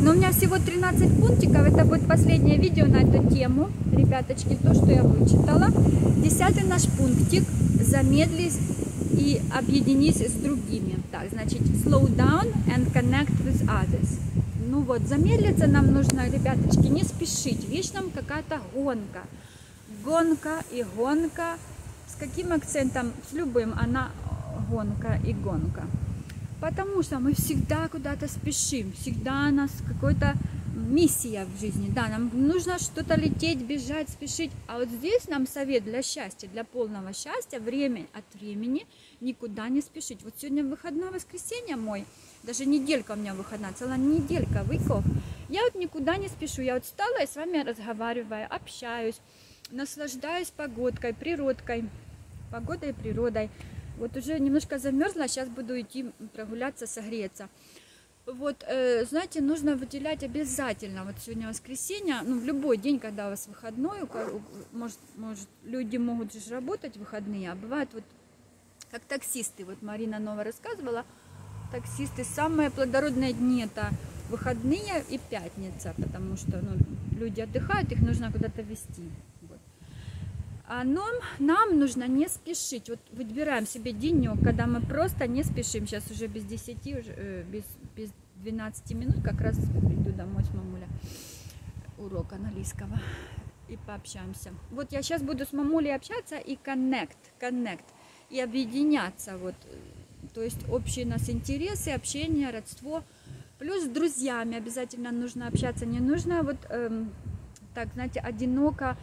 Но у меня всего 13 пунктиков. Это будет последнее видео на эту тему. Ребяточки, то, что я вычитала. 10-й наш пунктик. Замедлись и объединись с другими. Так, значит, slow down and connect with others. Ну вот, замедлиться нам нужно, ребяточки, не спешить. Вечно какая-то гонка. Гонка и гонка. С каким акцентом? С любым. Она гонка и гонка. Потому что мы всегда куда-то спешим. Всегда у нас какая-то миссия в жизни. Да, нам нужно что-то лететь, бежать, спешить. А вот здесь нам совет для счастья, для полного счастья, время от времени никуда не спешить. Вот сегодня выходное воскресенье мой, даже неделька у меня выходная, целая неделька, week-off. Я вот никуда не спешу. Я вот встала и с вами разговариваю, общаюсь, наслаждаюсь погодкой, природкой, погодой и природой. Вот уже немножко замерзла, сейчас буду идти прогуляться, согреться. Вот, знаете, нужно выделять обязательно, вот сегодня воскресенье, ну, в любой день, когда у вас выходной, может люди могут же работать в выходные, а бывает вот, как таксисты, вот Марина Нова рассказывала, таксисты, самые плодородные дни это выходные и пятница, потому что, ну, люди отдыхают, их нужно куда-то везти. Вот. А нам нужно не спешить, вот выбираем себе денек, когда мы просто не спешим, сейчас уже без 10, уже, без 12 минут, как раз приду домой с мамулей, урок английского, и пообщаемся. Вот я сейчас буду с мамулей общаться и connect, и объединяться, вот, то есть общие у нас интересы, общение, родство, плюс с друзьями обязательно нужно общаться, не нужно вот, так, знаете, одиноко,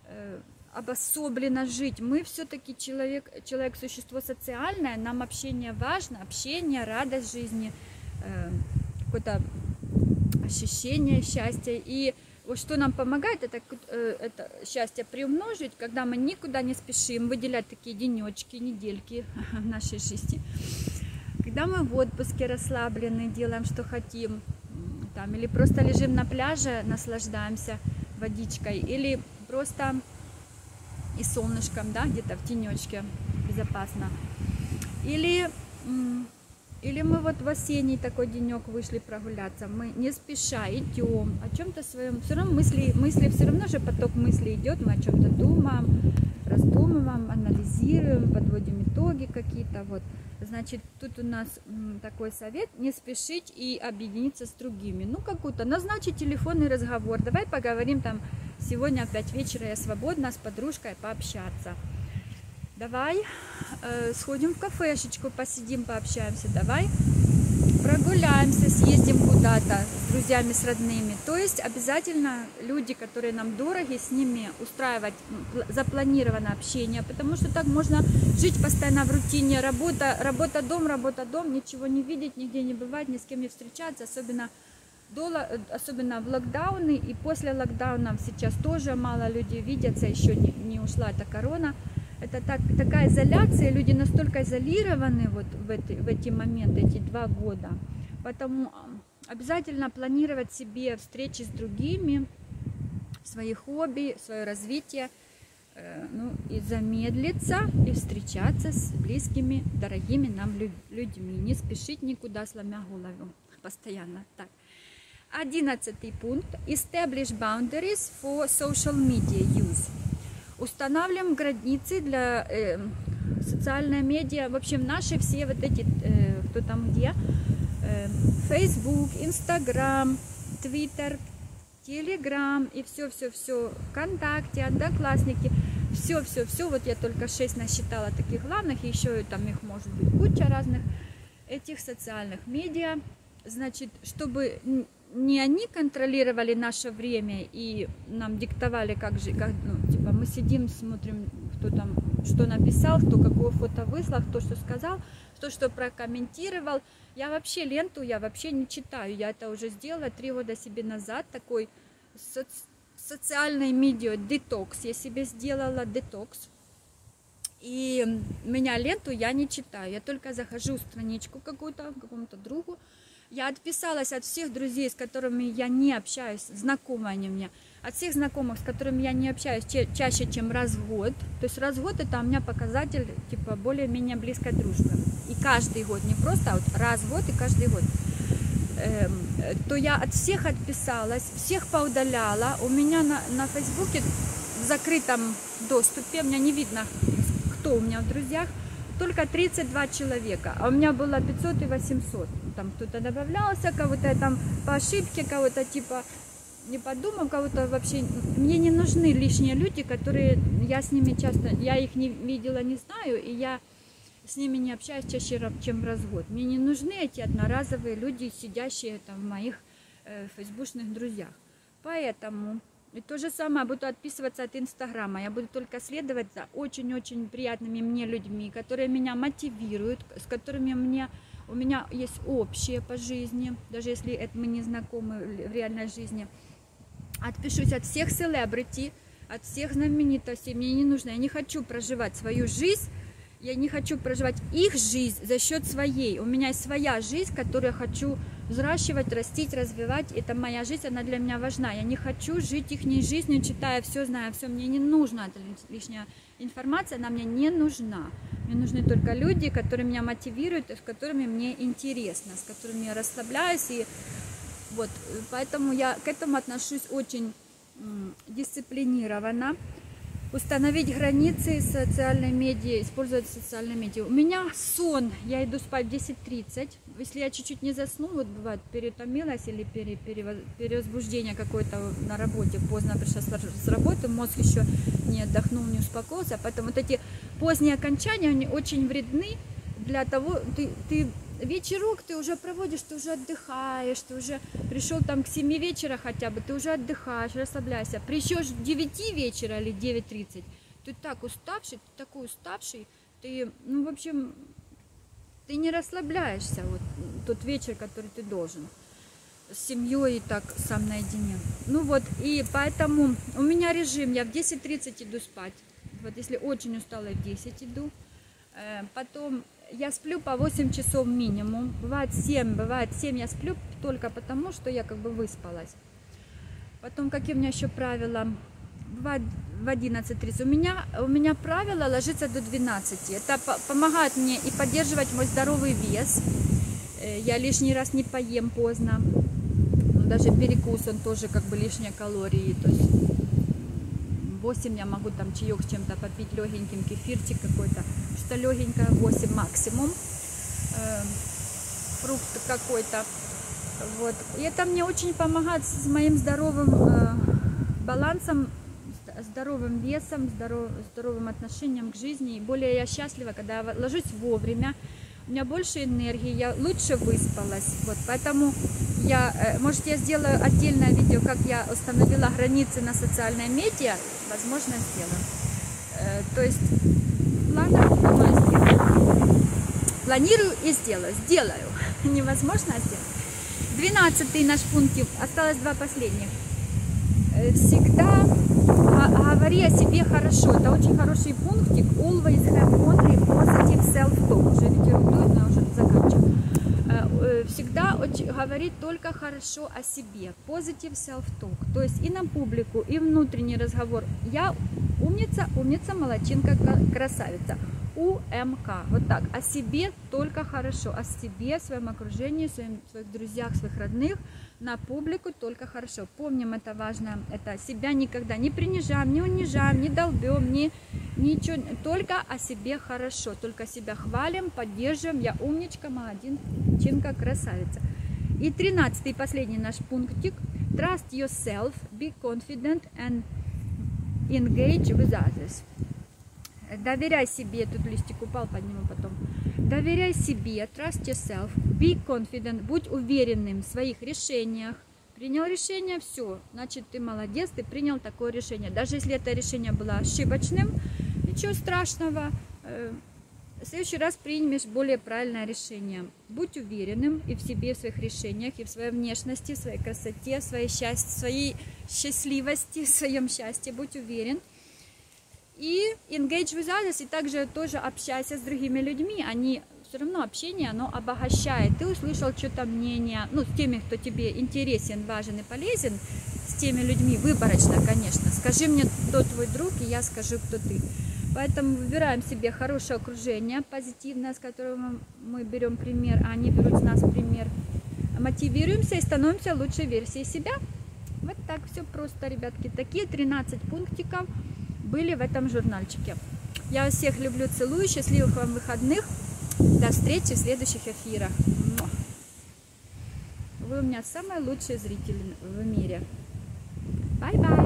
обособленно жить. Мы все-таки человек, существо социальное, нам общение важно, общение, радость жизни, какое-то ощущение счастья. И вот что нам помогает, это счастье приумножить, когда мы никуда не спешим, выделять такие денечки, недельки в нашей жизни. Когда мы в отпуске расслаблены, делаем, что хотим, там, или просто лежим на пляже, наслаждаемся водичкой, или просто и солнышком, да, где-то в тенечке безопасно. Или мы вот в осенний такой денек вышли прогуляться, мы не спеша идем о чем-то своем, все равно мысли все равно же поток мыслей идет, мы о чем-то думаем, раздумываем, анализируем, подводим итоги какие-то, вот. Значит, тут у нас такой совет, не спешить и объединиться с другими. Ну, какую-то, назначить телефонный разговор, давай поговорим там, сегодня в 5 вечера я свободна с подружкой пообщаться. Давай сходим в кафешечку, посидим, пообщаемся. Давай прогуляемся, съездим куда-то с друзьями, с родными. То есть обязательно люди, которые нам дороги, с ними устраивать запланированное общение, потому что так можно жить постоянно в рутине, работа, дом, ничего не видеть, нигде не бывать, ни с кем не встречаться, особенно в локдауны, и после локдаунов сейчас тоже мало людей видятся, еще не ушла эта корона. Это такая изоляция, люди настолько изолированы вот в эти моменты, эти 2 года. Поэтому обязательно планировать себе встречи с другими, свои хобби, свое развитие, ну и замедлиться, и встречаться с близкими, дорогими нам людьми. Не спешить никуда, сломя голову постоянно. Так. 11-й пункт. Establish boundaries for social media use. Устанавливаем границы для социальной медиа. В общем, наши все вот эти, кто там где, Facebook, Instagram, Twitter, Telegram и все, ВКонтакте, Одноклассники. Все. Вот я только 6 насчитала таких главных, еще там их может быть куча разных этих социальных медиа. Значит, чтобы не они контролировали наше время и нам диктовали, типа мы сидим, смотрим, кто там что написал, кто какое фото выслал, кто что сказал, кто что прокомментировал. Я вообще ленту не читаю, я это уже сделала 3 года себе назад, такой социальный медиа детокс, я себе сделала детокс. И меня ленту я не читаю, я только захожу в страничку какую-то, какому-то другу. Я отписалась от всех друзей, с которыми я не общаюсь, знакомые они мне, от всех знакомых, с которыми я не общаюсь чаще, чем раз в год. То есть раз в год это у меня показатель, типа, более-менее близкой дружбы. И каждый год, не просто, а вот раз в год и каждый год. то я от всех отписалась, всех поудаляла. У меня на Фейсбуке в закрытом доступе, у меня не видно, кто у меня в друзьях, только 32 человека, а у меня было 500 и 800. Там кто-то добавлялся, кого-то я там по ошибке, кого-то типа не подумав, кого-то вообще. Мне не нужны лишние люди, которые я с ними часто, я их не видела, не знаю, и я с ними не общаюсь чаще, чем в развод. Мне не нужны эти одноразовые люди, сидящие там в моих фейсбучных друзьях. Поэтому и то же самое, буду отписываться от Инстаграма. Я буду только следовать за очень-очень приятными мне людьми, которые меня мотивируют, с которыми у меня есть общее по жизни, даже если это мы не знакомы в реальной жизни. Отпишусь от всех селебрити, от всех знаменитостей. Мне не нужно, я не хочу проживать свою жизнь. Я не хочу проживать их жизнь за счет своей. У меня есть своя жизнь, которую я хочу взращивать, растить, развивать. Это моя жизнь, она для меня важна. Я не хочу жить их жизнью, читая все, зная все. Мне не нужна эта лишняя информация, она мне не нужна. Мне нужны только люди, которые меня мотивируют, с которыми мне интересно, с которыми я расслабляюсь. И вот, поэтому я к этому отношусь очень дисциплинированно. Установить границы социальной медиа, использовать социальные медиа. У меня сон, я иду спать в 10:30. Если я чуть-чуть не засну, вот бывает, переутомилась или перевозбуждение какое-то на работе, поздно пришла с работы, мозг еще не отдохнул, не успокоился. Поэтому вот эти поздние окончания, они очень вредны для того, вечерок ты уже проводишь, ты уже отдыхаешь, ты уже пришел там к 7 вечера хотя бы, ты уже отдыхаешь, расслабляйся. Придешь в 9 вечера или 9:30, ты так уставший, ты такой уставший, ты, ну, в общем, ты не расслабляешься вот тот вечер, который ты должен. С семьей и так сам наедине. Ну вот, и поэтому у меня режим, я в 10:30 иду спать. Вот если очень устала, в 10 иду. Потом я сплю по 8 часов минимум, бывает 7 я сплю только потому, что я как бы выспалась. Потом какие у меня еще правила? Бывает в 11:30. У меня правило ложиться до 12. Это помогает мне и поддерживать мой здоровый вес. Я лишний раз не поем поздно. Даже перекус, он тоже как бы лишние калории. То есть 8 я могу там чаек с чем-то попить, легеньким кефирчик какой-то, что легенькое, 8 максимум, фрукт какой-то, вот. И это мне очень помогает с моим здоровым балансом, здоровым весом, здоровым отношением к жизни. И более я счастлива, когда я ложусь вовремя, у меня больше энергии, я лучше выспалась. Вот, поэтому может, я сделаю отдельное видео, как я установила границы на социальные медиа. Возможно, сделаю. То есть планирую и сделаю. Сделаю. Невозможно сделать. 12-й наш пунктик. Осталось 2 последних. Всегда говори о себе хорошо. Это очень хороший пунктик. Always have only positive self-talk. Уже ветерок дует, но уже заканчиваю. Всегда говорить только хорошо о себе. Positive self-talk. То есть и на публику, и внутренний разговор. Я умница, умница, молодчинка, красавица. УМК. Вот так. О себе только хорошо. О себе, своем окружении, своих друзьях, своих родных. На публику только хорошо. Помним, это важно. Это себя никогда не принижаем, не унижаем, не долбем, ничего. Только о себе хорошо. Только себя хвалим, поддерживаем. Я умничка, молодчинка, красавица. И 13-й, последний наш пунктик. Trust yourself, be confident and engage with others. Доверяй себе, тут листик упал, подниму потом. Доверяй себе, trust yourself, be confident, будь уверенным в своих решениях. Принял решение, все, значит, ты молодец, ты принял такое решение. Даже если это решение было ошибочным, ничего страшного, в следующий раз примешь более правильное решение. Будь уверенным и в себе, в своих решениях, и в своей внешности, в своей красоте, в своей счастливости, в своем счастье, будь уверен. И engage with others, и также тоже общайся с другими людьми, все равно общение, оно обогащает. Ты услышал что-то мнение, ну, с теми, кто тебе интересен, важен и полезен, с теми людьми, выборочно, конечно. Скажи мне, кто твой друг, и я скажу, кто ты. Поэтому выбираем себе хорошее окружение, позитивное, с которого мы берем пример, а они берут с нас пример. мотивируемся и становимся лучшей версией себя. Вот так все просто, ребятки. Такие 13 пунктиков были в этом журнальчике. Я вас всех люблю, целую. Счастливых вам выходных. До встречи в следующих эфирах. Вы у меня самые лучшие зрители в мире. Bye-bye.